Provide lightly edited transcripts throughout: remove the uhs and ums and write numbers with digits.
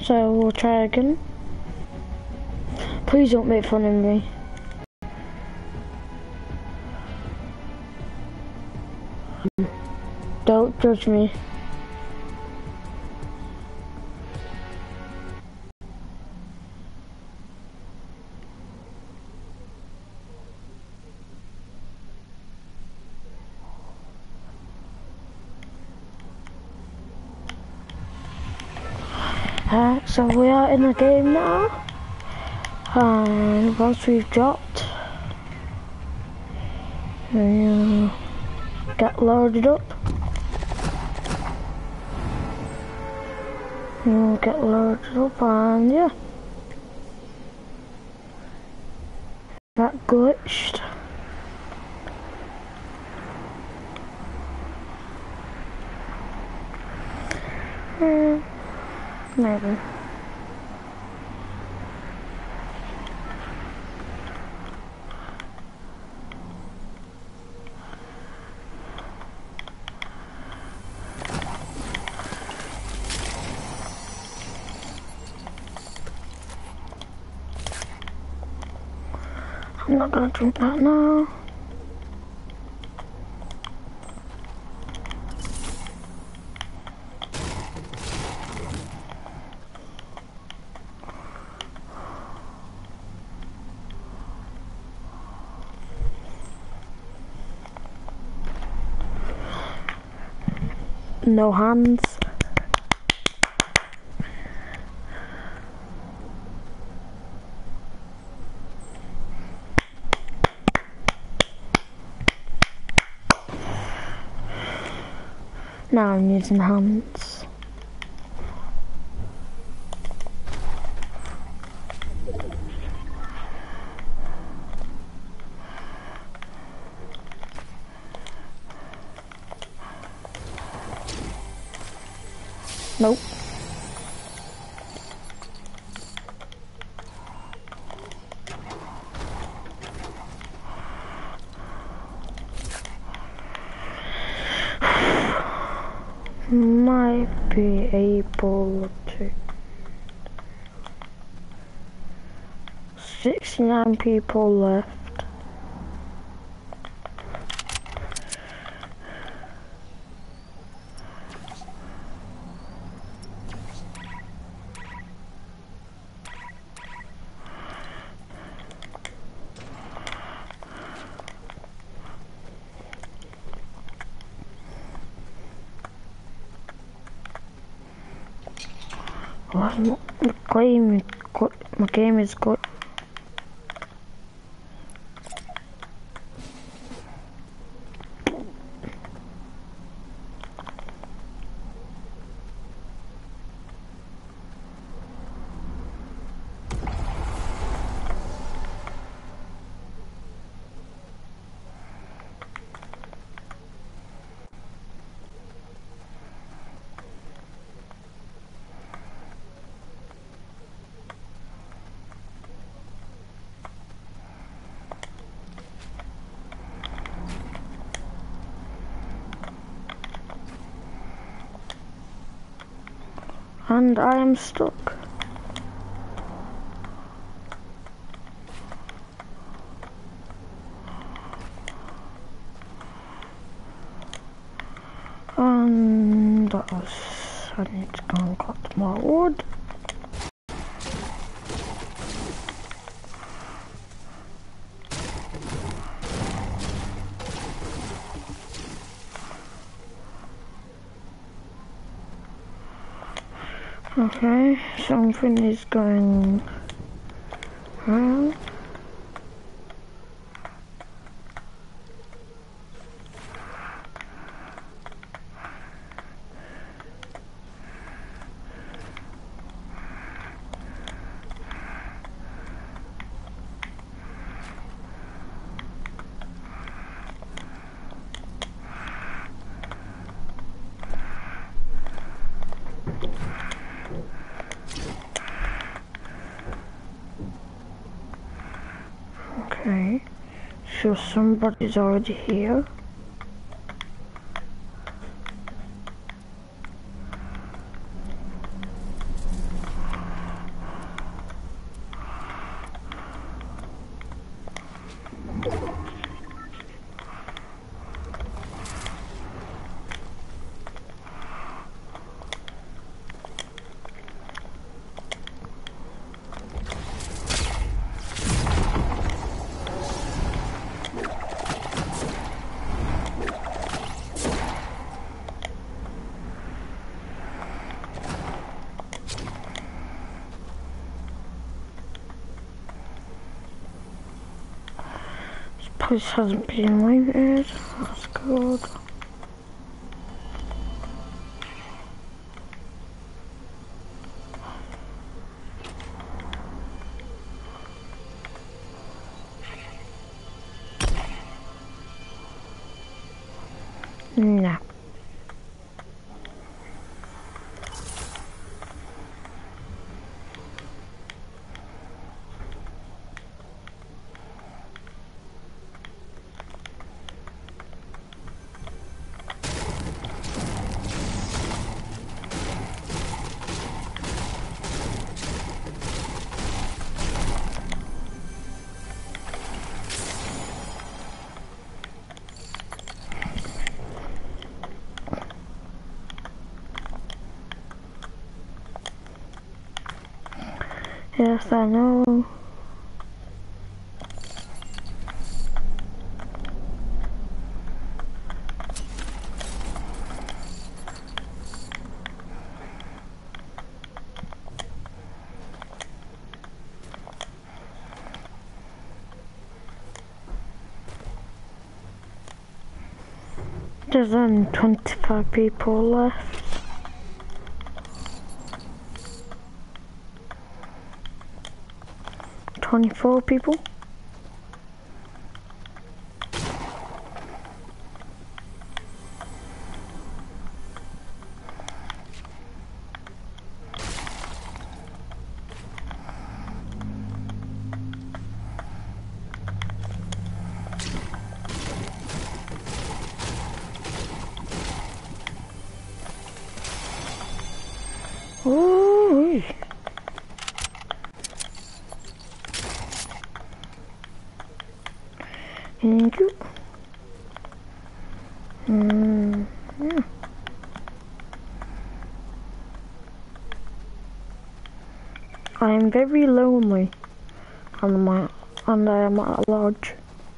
So we'll try again. Please don't make fun of me. Don't judge me. So we are in the game now, and once we've dropped, we get loaded up. We'll get loaded up, and yeah, that glitched. Maybe. I'm not gonna drink that now. No hands. Now I'm using hands. Nope. Might be able to. 69 people left. My game is good. And I am stuck. And that was, I need to go and cut more wood. Okay, something is going wrong. Okay, so somebody's already here. This hasn't been loaded. That's good. No. Yes, I know. There's only 25 people left. 24 people. Ooh. Thank you. Yeah. I am very lonely and I am at a lodge.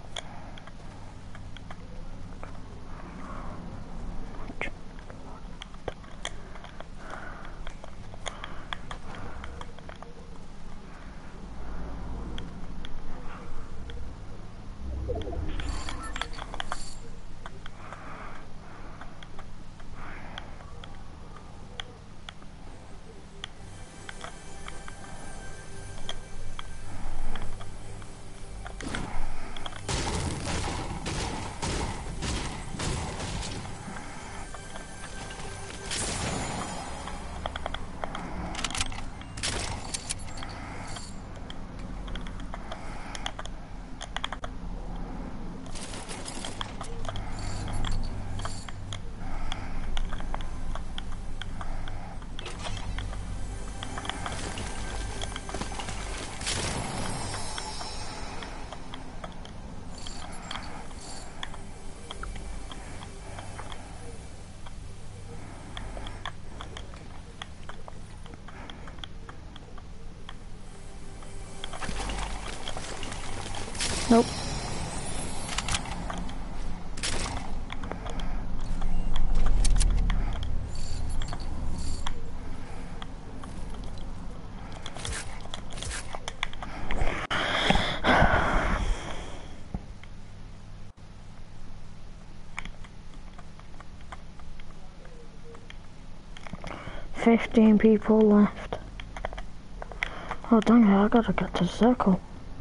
Nope. $15 people left. Oh dang it, I gotta get to the circle.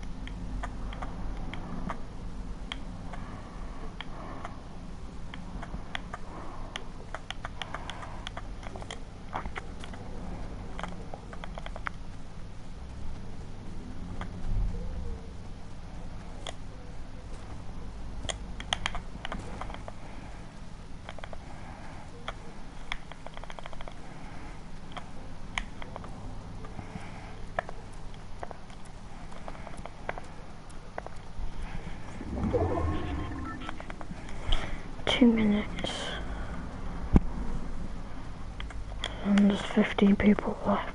Two minutes. And there's 15 people left.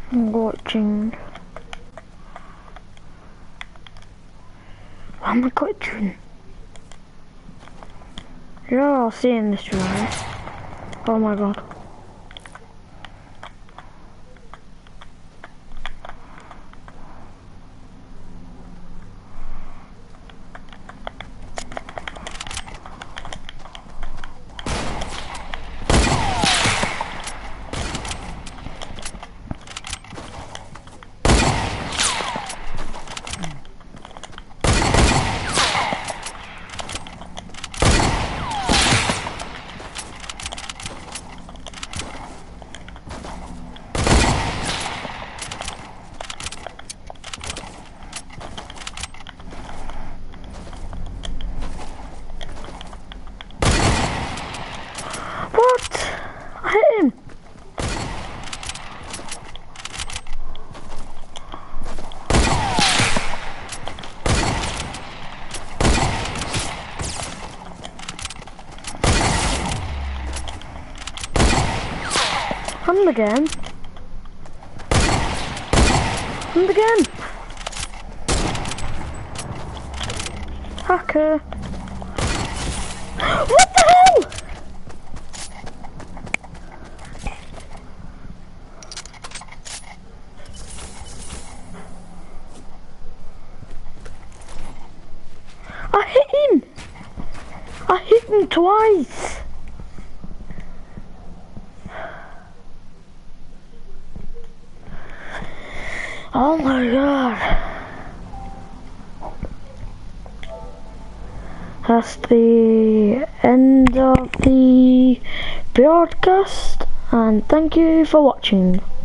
I'm watching. Why am I glitching? You're all seeing this, right? Oh my god. What? I hit him. And again. And again. Hacker. What the hell? I hit him. I hit him twice. Oh my god. That's the end of the broadcast, and thank you for watching.